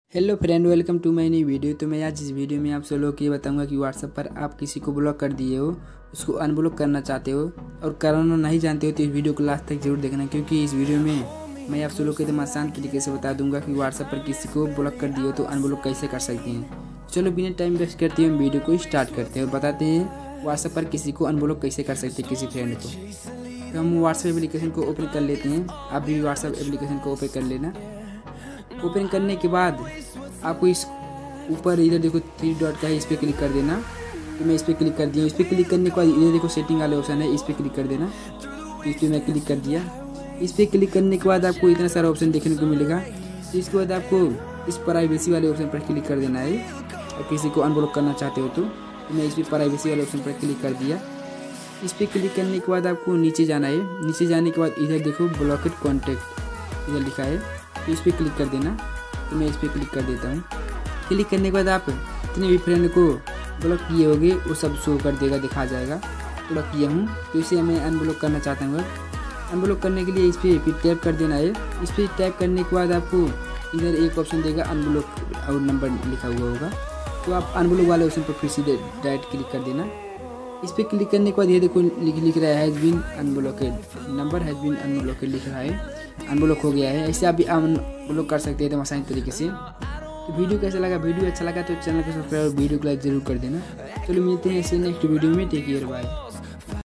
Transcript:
Hello friend, welcome to my new video. तो मैं आज इस वीडियो में आप सब लोग को ये बताऊंगा कि व्हाट्सएप पर आप किसी को ब्लॉक कर दिए हो, उसको अनब्लॉक करना चाहते हो और करना नहीं जानते हो तो इस वीडियो को लास्ट तक जरूर देखना, क्योंकि इस वीडियो में मैं आप सब लोग को एकदम आसान तरीके से बता दूंगा कि व्हाट्सएप पर किसी को ब्लॉक कर दिए हो तो अनब्लॉक कैसे कर सकते हैं। चलो बिना टाइम वेस्ट करते हुए वीडियो को स्टार्ट करते हैं और बताते हैं व्हाट्सएप पर किसी को अनब्लॉक कैसे कर सकते हैं किसी फ्रेंड को। तो हम व्हाट्सएप एप्लीकेशन को ओपन कर लेते हैं। आप भी व्हाट्सएप एप्लीकेशन को ओपन कर लेना। ओपन करने के बाद आपको इस ऊपर इधर देखो 3 डॉट का है, इस पर क्लिक कर देना। तो मैं इस पर क्लिक कर दिया। इस पर क्लिक करने के बाद इधर देखो सेटिंग वाले ऑप्शन है, इस पर क्लिक कर देना। तो इस पर मैं क्लिक कर दिया। इस पर क्लिक करने के बाद आपको इतना सारा ऑप्शन देखने को मिलेगा। तो इसके बाद आपको इस प्राइवेसी वाले ऑप्शन पर क्लिक कर देना है और किसी को अनब्लॉक करना चाहते हो तो मैं इस पर प्राइवेसी वाले ऑप्शन पर क्लिक कर दिया। इस पर क्लिक करने के बाद आपको नीचे जाना है। नीचे जाने के बाद इधर देखो ब्लॉकेड कॉन्टैक्ट इधर लिखा है, तो इस पर क्लिक कर देना। तो मैं इस पर क्लिक कर देता हूँ। क्लिक करने के बाद आप जितने भी फ्रेंड को ब्लॉक किए होंगे वो सब शो कर देगा, दिखा जाएगा ब्लॉक किया हूँ। तो इसे मैं अनब्लॉक करना चाहता हूँ। अनब्लॉक करने के लिए इस पर टैप कर देना है। इस पर टैप करने के बाद आपको इधर एक ऑप्शन देगा अनब्लॉक और नंबर लिखा हुआ होगा, तो आप अनब्लॉक वाले ऑप्शन पर फिर सीधे डायरेक्ट क्लिक कर देना। इस पर क्लिक करने के बाद ये देखो लिख रहा है has been unblocked, number has been unblocked लिख रहा है, अनब्लॉक हो गया है। ऐसे आप भी अनब्लॉक कर सकते हैं एकदम आसान तरीके से। तो वीडियो कैसा लगा? वीडियो अच्छा लगा तो चैनल को सब्सक्राइब और वीडियो को लाइक जरूर कर देना। चलो मिलते हैं ऐसे नेक्स्ट वीडियो में। Take care, bye.